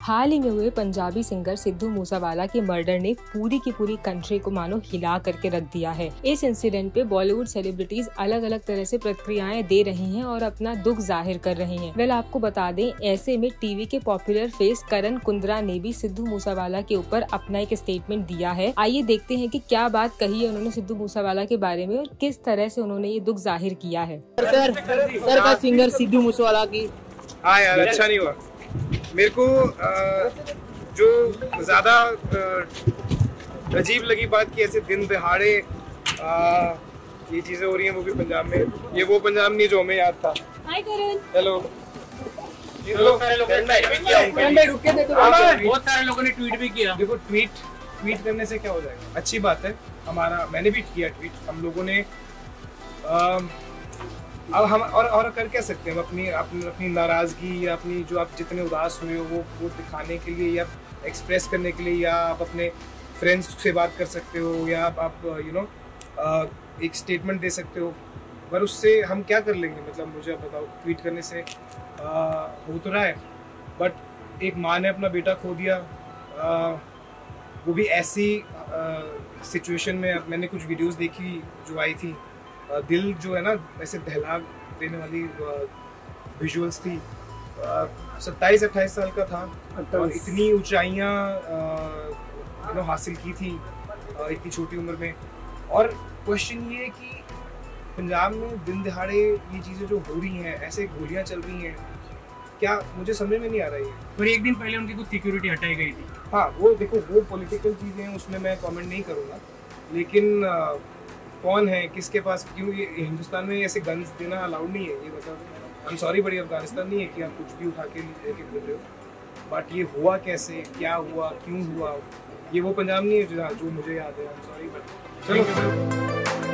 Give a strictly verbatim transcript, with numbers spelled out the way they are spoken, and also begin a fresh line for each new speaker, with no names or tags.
हाल ही में हुए पंजाबी सिंगर सिद्धू मूसावाला के मर्डर ने पूरी की पूरी कंट्री को मानो हिला करके रख दिया है। इस इंसिडेंट पे बॉलीवुड सेलिब्रिटीज अलग अलग तरह से प्रतिक्रियाएं दे रही हैं और अपना दुख जाहिर कर रही हैं। वेल आपको बता दें, ऐसे में टीवी के पॉपुलर फेस करण कुंद्रा ने भी सिद्धू मूसावाला के ऊपर अपना एक स्टेटमेंट दिया है। आइए देखते हैं कि क्या बात कही है उन्होंने सिद्धू मूसावाला के बारे में और किस तरह से उन्होंने ये दुख जाहिर किया है।
सर, सर का सिंगर सिद्धू मूसावाला की
हाँ यार, अच्छा नहीं हुआ। मेरे को आ, जो ज़्यादा अजीब लगी बात कि ऐसे दिन दहाड़े ये चीज़ें हो रही हैं, वो भी पंजाब में। ये वो पंजाब नहीं जो हमें याद था। हाय करण। हेलो। बहुत
सारे लोगों ने ट्वीट भी किया।
देखो, ट्वीट ट्वीट करने से क्या हो जाएगा? अच्छी बात है, हमारा मैंने भी किया ट्वीट। हम लोगों ने आ, अब हम और और कर क्या सकते हैं? हम अपनी अपनी अपनी नाराज़गी या अपनी जो आप जितने उदास हुए हो वो वो दिखाने के लिए या एक्सप्रेस करने के लिए, या आप अपने फ्रेंड्स से बात कर सकते हो, या आप आप यू नो एक स्टेटमेंट दे सकते हो। पर उससे हम क्या कर लेंगे? मतलब मुझे बताओ, ट्वीट करने से आ, हो तो रहा है, बट एक माँ ने अपना बेटा खो दिया, आ, वो भी ऐसी सिचुएशन में। मैंने कुछ वीडियोस देखी जो आई थी, दिल जो है ना ऐसे दहला देने वाली विजुअल्स थी। सत्ताईस अट्ठाईस साल का था और इतनी ऊंचाइयां यू नो हासिल की थी इतनी छोटी उम्र में। और क्वेश्चन ये है कि पंजाब में दिन दिहाड़े ये चीज़ें जो हो रही हैं, ऐसे गोलियां चल रही हैं, क्या मुझे समझ में नहीं आ रही है।
और एक दिन पहले उनकी कुछ सिक्योरिटी हटाई गई थी।
हाँ, वो देखो, वो पॉलिटिकल चीज़ें हैं, उसमें मैं कमेंट नहीं करूँगा। लेकिन आ, कौन है, किसके पास, क्यों? ये हिंदुस्तान में ऐसे गन्स देना अलाउड नहीं है। ये मतलब आई एम सॉरी, बड़ी अफगानिस्तान नहीं है कि आप कुछ भी उठा के लेके बोल रहे हो। बट ये हुआ कैसे, क्या हुआ, क्यों हुआ? ये वो पंजाब नहीं है जो जो मुझे याद है। आई एम सॉरी, बट चलो।